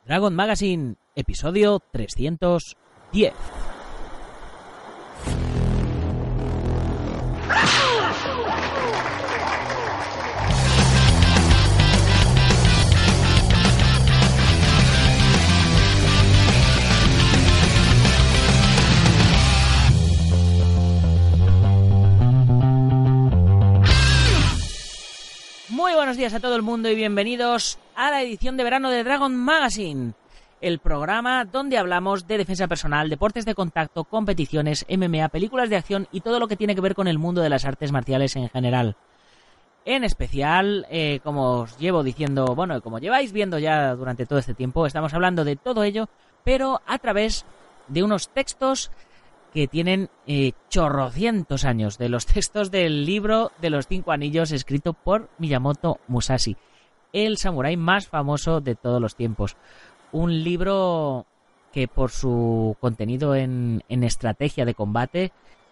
Dragon Magazine, episodio 310. Muy buenos días a todo el mundo y bienvenidos a la edición de verano de Dragon Magazine, el programa donde hablamos de defensa personal, deportes de contacto, competiciones, MMA, películas de acción y todo lo que tiene que ver con el mundo de las artes marciales en general. En especial, como os llevo diciendo, bueno, como lleváis viendo ya durante todo este tiempo, estamos hablando de todo ello, pero a través de unos textos que tienen chorrocientos años, de los textos del libro de los 5 anillos escrito por Miyamoto Musashi, el samurái más famoso de todos los tiempos. Un libro que por su contenido en estrategia de combate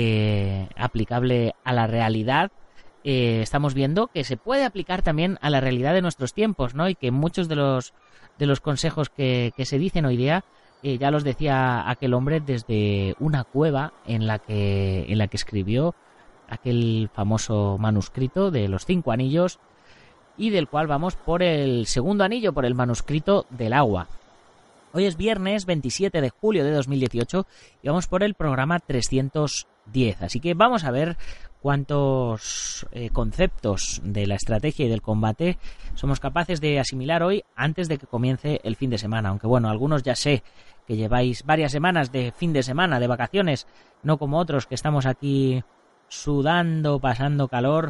aplicable a la realidad, estamos viendo que se puede aplicar también a la realidad de nuestros tiempos, ¿no? Y que muchos de los consejos que se dicen hoy día ya los decía aquel hombre desde una cueva en la que escribió aquel famoso manuscrito de los 5 anillos, y del cual vamos por el segundo anillo, por el manuscrito del agua. Hoy es viernes 27 de julio de 2018 y vamos por el programa 310. Así que vamos a ver cuántos conceptos de la estrategia y del combate somos capaces de asimilar hoy antes de que comience el fin de semana. Aunque bueno, algunos ya sé que lleváis varias semanas de fin de semana, de vacaciones, no como otros que estamos aquí sudando, pasando calor,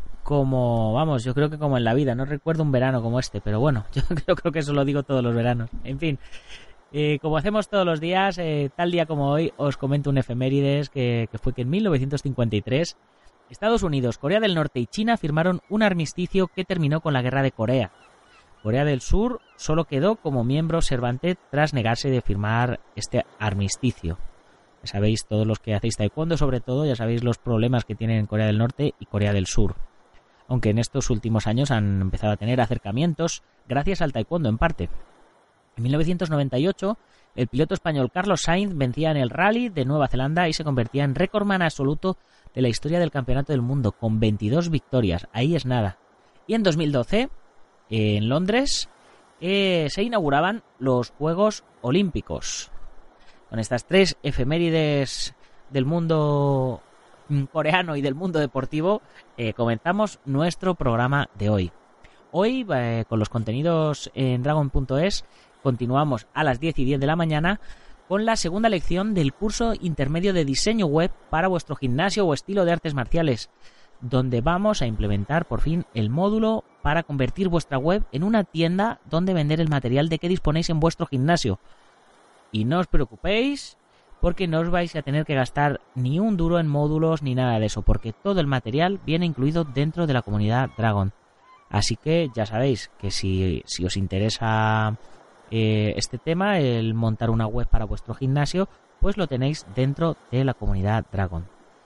como, vamos, yo creo que como en la vida. No recuerdo un verano como este, pero bueno, yo creo que eso lo digo todos los veranos. En fin, como hacemos todos los días, tal día como hoy os comento un efemérides que fue que en 1953 Estados Unidos, Corea del Norte y China firmaron un armisticio que terminó con la Guerra de Corea. Corea del Sur solo quedó como miembro observante tras negarse de firmar este armisticio. Ya sabéis, todos los que hacéis taekwondo sobre todo, ya sabéis los problemas que tienen Corea del Norte y Corea del Sur. Aunque en estos últimos años han empezado a tener acercamientos gracias al taekwondo en parte. En 1998, el piloto español Carlos Sainz vencía en el Rally de Nueva Zelanda y se convertía en récordman absoluto de la historia del Campeonato del Mundo, con 22 victorias. Ahí es nada. Y en 2012, en Londres, se inauguraban los Juegos Olímpicos. Con estas 3 efemérides del mundo coreano y del mundo deportivo, comenzamos nuestro programa de hoy. Hoy, con los contenidos en Dragon.es, continuamos a las 10:10 de la mañana con la segunda lección del curso intermedio de diseño web para vuestro gimnasio o estilo de artes marciales, donde vamos a implementar por fin el módulo para convertir vuestra web en una tienda donde vender el material de que disponéis en vuestro gimnasio. Y no os preocupéis, porque no os vais a tener que gastar ni un duro en módulos ni nada de eso, porque todo el material viene incluido dentro de la comunidad Dragon. Así que ya sabéis que si os interesa este tema, el montar una web para vuestro gimnasio, pues lo tenéis dentro de la comunidad Dragon.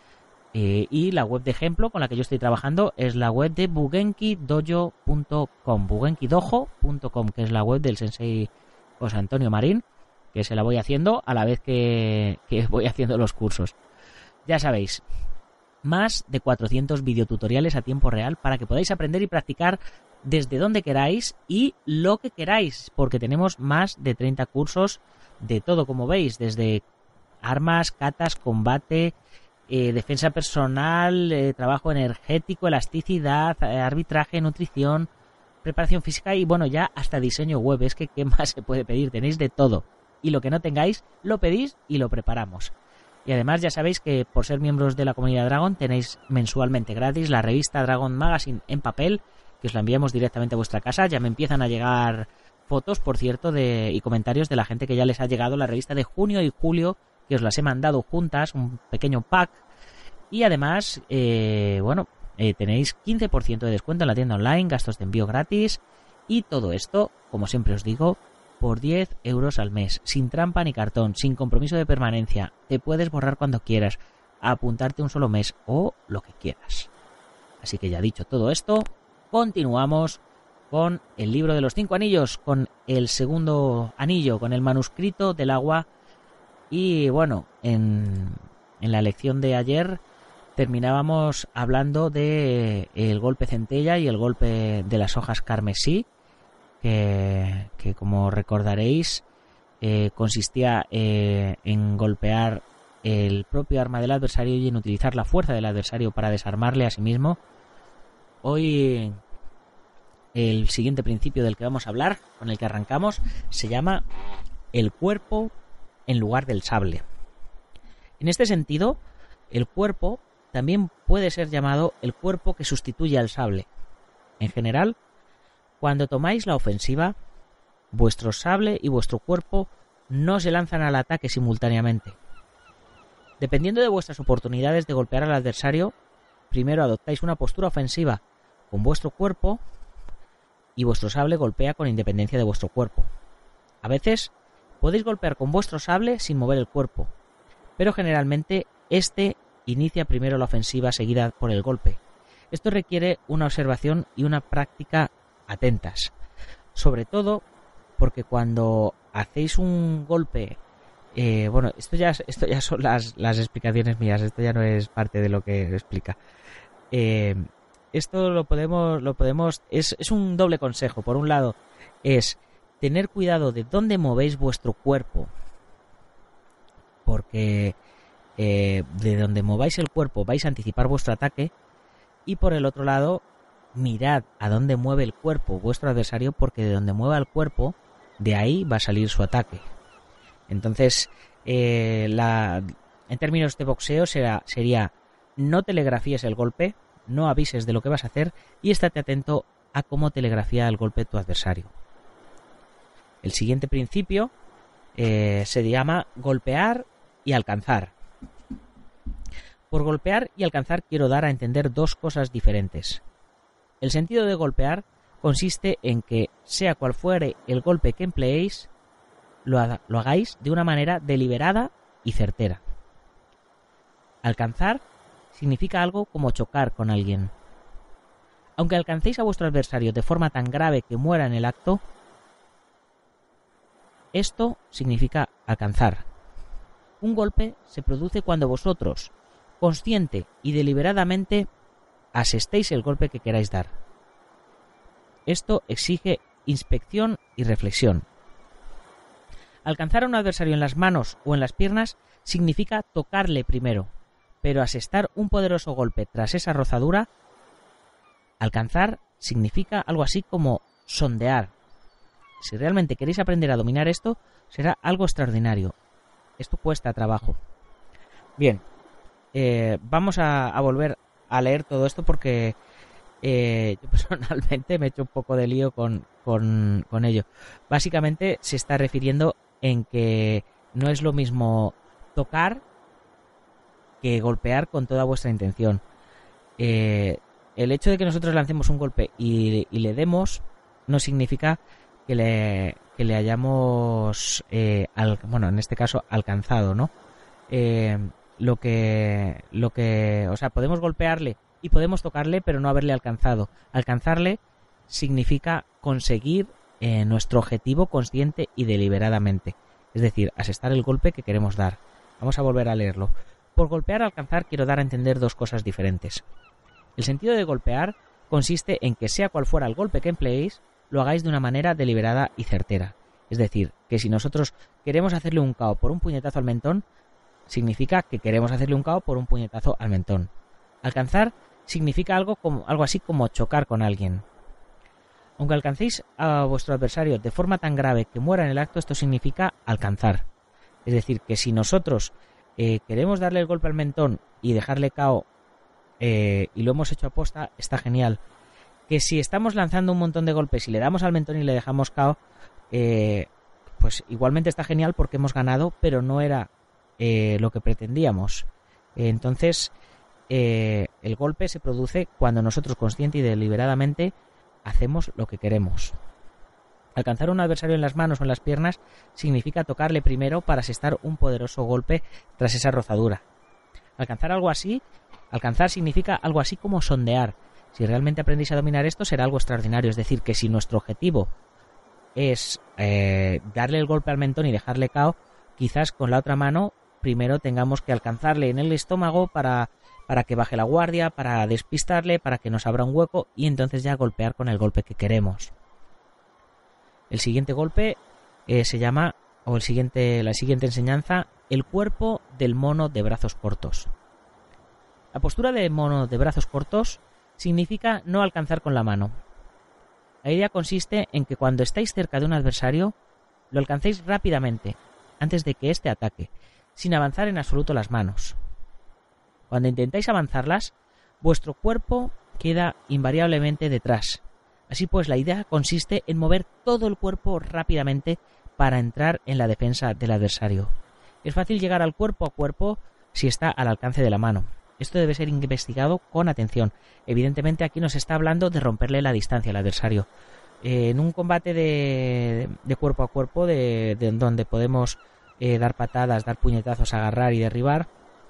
Y la web de ejemplo con la que yo estoy trabajando es la web de bugenkidojo.com, bugenkidojo.com, que es la web del sensei José Antonio Marín, que se la voy haciendo a la vez que voy haciendo los cursos. Ya sabéis, más de 400 videotutoriales a tiempo real para que podáis aprender y practicar desde donde queráis y lo que queráis, porque tenemos más de 30 cursos de todo, como veis, desde armas, katas, combate, defensa personal, trabajo energético, elasticidad, arbitraje, nutrición, preparación física y bueno, ya hasta diseño web. Es que ¿qué más se puede pedir? Tenéis de todo. Y lo que no tengáis, lo pedís y lo preparamos. Y además ya sabéis que por ser miembros de la comunidad Dragon tenéis mensualmente gratis la revista Dragon Magazine en papel, que os la enviamos directamente a vuestra casa. Ya me empiezan a llegar fotos, por cierto, y comentarios de la gente que ya les ha llegado la revista de junio y julio, que os las he mandado juntas, un pequeño pack. Y además, tenéis 15% de descuento en la tienda online, gastos de envío gratis y todo esto, como siempre os digo, por 10 euros al mes, sin trampa ni cartón, sin compromiso de permanencia. Te puedes borrar cuando quieras, apuntarte un solo mes o lo que quieras. Así que ya dicho todo esto, continuamos con el libro de los 5 anillos, con el segundo anillo, con el manuscrito del agua. Y bueno, en la lección de ayer terminábamos hablando de el golpe centella y el golpe de las hojas carmesí, que como recordaréis consistía en golpear el propio arma del adversario y en utilizar la fuerza del adversario para desarmarle a sí mismo. Hoy el siguiente principio del que vamos a hablar, con el que arrancamos, se llama el cuerpo en lugar del sable. En este sentido, el cuerpo también puede ser llamado el cuerpo que sustituye al sable. En general, cuando tomáis la ofensiva, vuestro sable y vuestro cuerpo no se lanzan al ataque simultáneamente. Dependiendo de vuestras oportunidades de golpear al adversario, primero adoptáis una postura ofensiva con vuestro cuerpo y vuestro sable golpea con independencia de vuestro cuerpo. A veces podéis golpear con vuestro sable sin mover el cuerpo, pero generalmente este inicia primero la ofensiva seguida por el golpe. Esto requiere una observación y una práctica atentas, sobre todo porque cuando hacéis un golpe, bueno, esto ya son las explicaciones mías, esto ya no es parte de lo que explica. Esto lo podemos es un doble consejo. Por un lado, es tener cuidado de dónde movéis vuestro cuerpo, porque de donde mováis el cuerpo vais a anticipar vuestro ataque, y por el otro lado, mirad a dónde mueve el cuerpo vuestro adversario, porque de donde mueva el cuerpo, de ahí va a salir su ataque. Entonces, en términos de boxeo sería no telegrafíes el golpe, no avises de lo que vas a hacer y estate atento a cómo telegrafía el golpe tu adversario. El siguiente principio se llama golpear y alcanzar. Por golpear y alcanzar quiero dar a entender dos cosas diferentes. El sentido de golpear consiste en que, sea cual fuere el golpe que empleéis, lo hagáis de una manera deliberada y certera. Alcanzar significa algo como chocar con alguien. Aunque alcancéis a vuestro adversario de forma tan grave que muera en el acto, esto significa alcanzar. Un golpe se produce cuando vosotros, consciente y deliberadamente, asestéis el golpe que queráis dar. Esto exige inspección y reflexión. Alcanzar a un adversario en las manos o en las piernas significa tocarle primero, pero asestar un poderoso golpe tras esa rozadura, alcanzar, significa algo así como sondear. Si realmente queréis aprender a dominar esto, será algo extraordinario. Esto cuesta trabajo. Bien, vamos a volver a leer todo esto porque yo personalmente me he hecho un poco de lío con ello. Básicamente se está refiriendo en que no es lo mismo tocar que golpear con toda vuestra intención. El hecho de que nosotros lancemos un golpe y le demos no significa que le hayamos, bueno, en este caso, alcanzado, ¿no? O sea, podemos golpearle y podemos tocarle, pero no haberle alcanzado. Alcanzarle significa conseguir nuestro objetivo consciente y deliberadamente. Es decir, asestar el golpe que queremos dar. Vamos a volver a leerlo. Por golpear, alcanzar, quiero dar a entender dos cosas diferentes. El sentido de golpear consiste en que, sea cual fuera el golpe que empleéis, lo hagáis de una manera deliberada y certera. Es decir, que si nosotros queremos hacerle un KO por un puñetazo al mentón, significa que queremos hacerle un KO por un puñetazo al mentón. Alcanzar significa algo así como chocar con alguien. Aunque alcancéis a vuestro adversario de forma tan grave que muera en el acto, esto significa alcanzar. Es decir, que si nosotros queremos darle el golpe al mentón y dejarle KO y lo hemos hecho aposta, está genial. Que si estamos lanzando un montón de golpes y le damos al mentón y le dejamos KO, pues igualmente está genial porque hemos ganado, pero no era lo que pretendíamos. Entonces, el golpe se produce cuando nosotros consciente y deliberadamente hacemos lo que queremos. Alcanzar a un adversario en las manos o en las piernas significa tocarle primero para asestar un poderoso golpe tras esa rozadura. Alcanzar significa algo así como sondear. Si realmente aprendéis a dominar esto, será algo extraordinario. Es decir, que si nuestro objetivo es darle el golpe al mentón y dejarle cao, quizás con la otra mano primero tengamos que alcanzarle en el estómago para que baje la guardia, para despistarle, para que nos abra un hueco y entonces ya golpear con el golpe que queremos. El siguiente golpe se llama, la siguiente enseñanza, el cuerpo del mono de brazos cortos. La postura de mono de brazos cortos significa no alcanzar con la mano. La idea consiste en que cuando estáis cerca de un adversario, lo alcancéis rápidamente, antes de que éste ataque, sin avanzar en absoluto las manos. Cuando intentáis avanzarlas, vuestro cuerpo queda invariablemente detrás. Así pues, la idea consiste en mover todo el cuerpo rápidamente para entrar en la defensa del adversario. Es fácil llegar al cuerpo a cuerpo si está al alcance de la mano. Esto debe ser investigado con atención. Evidentemente aquí nos está hablando de romperle la distancia al adversario. En un combate de cuerpo a cuerpo, donde podemos dar patadas, dar puñetazos, agarrar y derribar,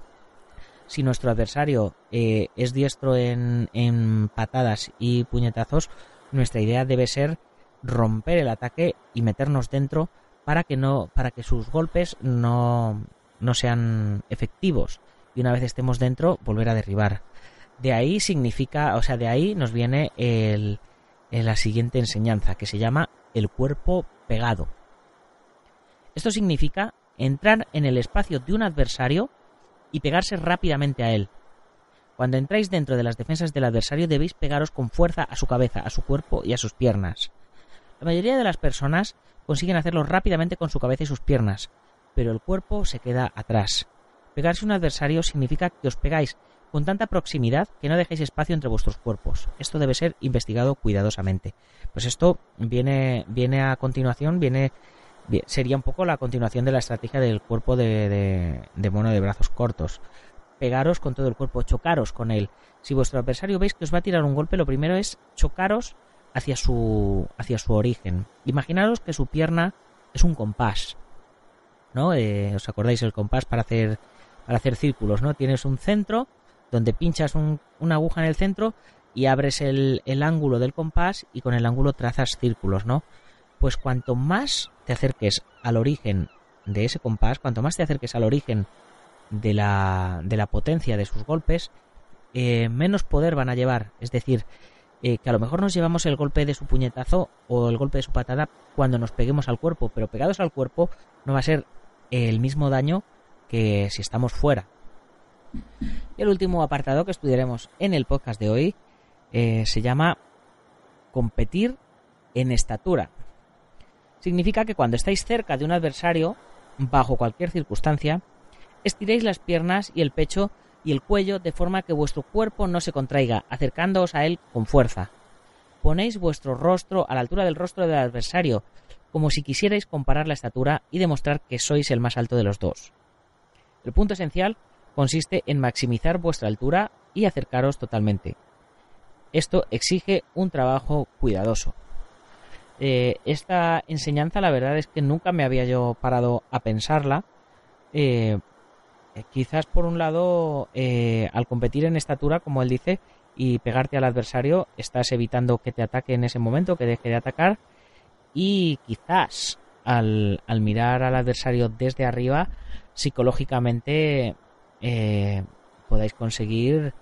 si nuestro adversario es diestro en patadas y puñetazos, nuestra idea debe ser romper el ataque y meternos dentro para que sus golpes no sean efectivos. Y una vez estemos dentro, volver a derribar. De ahí nos viene la siguiente enseñanza, que se llama el cuerpo pegado. Esto significa entrar en el espacio de un adversario y pegarse rápidamente a él. Cuando entráis dentro de las defensas del adversario, debéis pegaros con fuerza a su cabeza, a su cuerpo y a sus piernas. La mayoría de las personas consiguen hacerlo rápidamente con su cabeza y sus piernas, pero el cuerpo se queda atrás. Pegarse a un adversario significa que os pegáis con tanta proximidad que no dejéis espacio entre vuestros cuerpos. Esto debe ser investigado cuidadosamente. Pues esto viene a continuación, sería un poco la continuación de la estrategia del cuerpo de mono de brazos cortos. Pegaros con todo el cuerpo, chocaros con él. Si vuestro adversario veis que os va a tirar un golpe, lo primero es chocaros hacia su origen. Imaginaros que su pierna es un compás, ¿no? ¿Os acordáis el compás para hacer círculos, ¿no? Tienes un centro donde pinchas una aguja en el centro y abres el ángulo del compás y con el ángulo trazas círculos, ¿no? Pues cuanto más te acerques al origen de ese compás, cuanto más te acerques al origen de la potencia de sus golpes, menos poder van a llevar. Es decir, que a lo mejor nos llevamos el golpe de su puñetazo o el golpe de su patada cuando nos peguemos al cuerpo, pero pegados al cuerpo no va a ser el mismo daño que si estamos fuera. Y el último apartado que estudiaremos en el podcast de hoy se llama competir en estatura. Significa que cuando estáis cerca de un adversario, bajo cualquier circunstancia, estiréis las piernas y el pecho y el cuello de forma que vuestro cuerpo no se contraiga, acercándoos a él con fuerza. Ponéis vuestro rostro a la altura del rostro del adversario, como si quisierais comparar la estatura y demostrar que sois el más alto de los dos. El punto esencial consiste en maximizar vuestra altura y acercaros totalmente. Esto exige un trabajo cuidadoso. Esta enseñanza, la verdad es que nunca me había yo parado a pensarla. Quizás por un lado, al competir en estatura, como él dice, y pegarte al adversario, estás evitando que te ataque en ese momento, que deje de atacar, y quizás al mirar al adversario desde arriba, psicológicamente podáis conseguir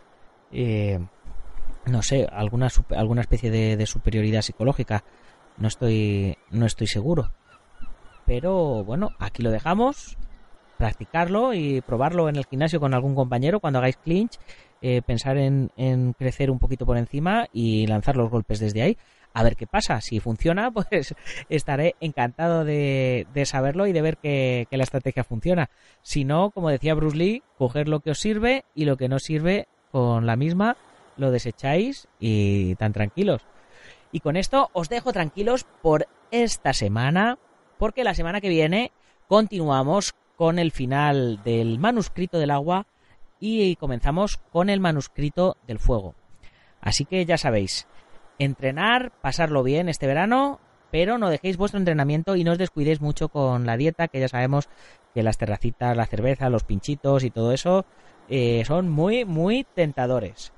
no sé, alguna especie de superioridad psicológica. No estoy seguro, pero bueno, aquí lo dejamos. Practicarlo y probarlo en el gimnasio con algún compañero cuando hagáis clinch, pensar en crecer un poquito por encima y lanzar los golpes desde ahí, a ver qué pasa. Si funciona, pues estaré encantado de saberlo y de ver que la estrategia funciona. Si no, como decía Bruce Lee, coger lo que os sirve y lo que no sirve con la misma lo desecháis y tan tranquilos. Y con esto os dejo tranquilos por esta semana, porque la semana que viene continuamos con el final del manuscrito del agua y comenzamos con el manuscrito del fuego. Así que ya sabéis, entrenar, pasarlo bien este verano, pero no dejéis vuestro entrenamiento y no os descuidéis mucho con la dieta, que ya sabemos que las terracitas, la cerveza, los pinchitos y todo eso son muy, muy tentadores.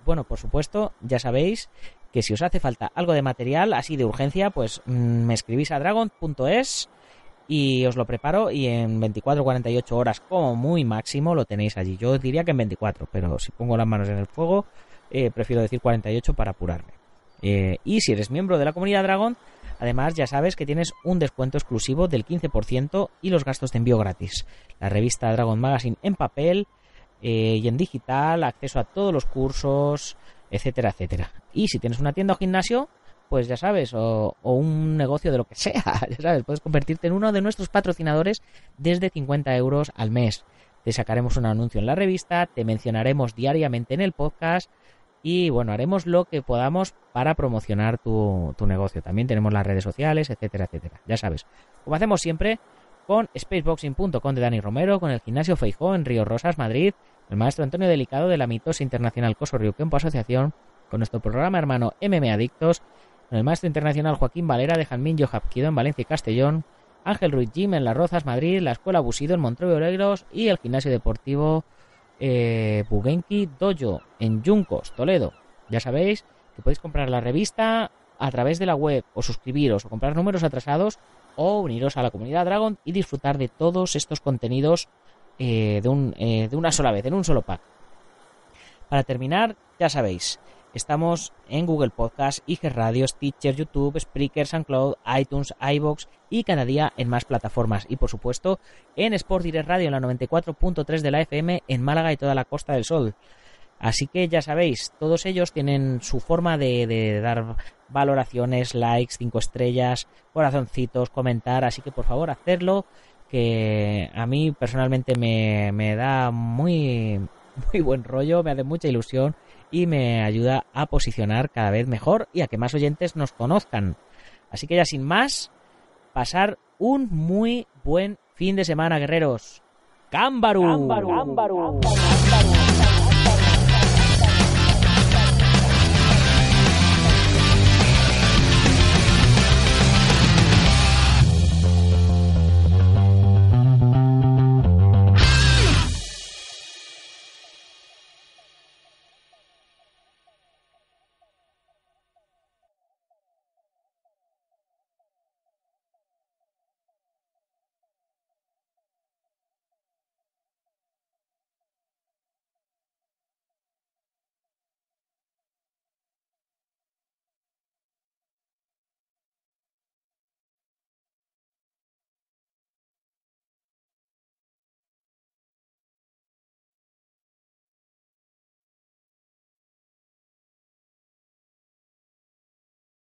bueno, por supuesto, ya sabéis que si os hace falta algo de material así de urgencia, pues me escribís a dragon.es y os lo preparo y en 24 o 48 horas como muy máximo lo tenéis allí. Yo diría que en 24, pero si pongo las manos en el fuego, prefiero decir 48 para apurarme. Y si eres miembro de la comunidad Dragon, además ya sabes que tienes un descuento exclusivo del 15% y los gastos de envío gratis. La revista Dragon Magazine en papel y en digital, acceso a todos los cursos, etcétera, etcétera. Y si tienes una tienda o gimnasio, pues ya sabes, o un negocio de lo que sea, ya sabes, puedes convertirte en uno de nuestros patrocinadores desde 50 euros al mes. Te sacaremos un anuncio en la revista, te mencionaremos diariamente en el podcast y bueno, haremos lo que podamos para promocionar tu negocio. También tenemos las redes sociales, etcétera, etcétera. Ya sabes, como hacemos siempre, con spaceboxing.com de Dani Romero, con el gimnasio Feijó en Río Rosas, Madrid, el maestro Antonio Delicado de la mitosa internacional Coso Río Kempo Asociación, con nuestro programa hermano MMA Adictos, con el maestro internacional Joaquín Valera de Jalmín Hapkido en Valencia y Castellón, Ángel Ruiz Gym en Las Rozas, Madrid, la Escuela Busido en Montreux Oleiros y el gimnasio deportivo Bugenki Dojo en Yuncos, Toledo. Ya sabéis que podéis comprar la revista a través de la web o suscribiros o comprar números atrasados o uniros a la comunidad Dragon y disfrutar de todos estos contenidos de una sola vez, en un solo pack. Para terminar, ya sabéis, estamos en Google Podcast, IG Radio, Stitcher, YouTube, Spreaker, SoundCloud, iTunes, iVoox y cada día en más plataformas. Y por supuesto en Sport Direct Radio en la 94.3 de la FM en Málaga y toda la Costa del Sol. Así que ya sabéis, todos ellos tienen su forma de dar valoraciones, likes, 5 estrellas, corazoncitos, comentar. Así que por favor, hacedlo, que a mí personalmente me da muy buen rollo, me hace mucha ilusión y me ayuda a posicionar cada vez mejor y a que más oyentes nos conozcan. Así que ya sin más, pasar un muy buen fin de semana, guerreros. ¡Cámbaru! ¡Cámbaru! ¡Cámbaru! ¡Cámbaru!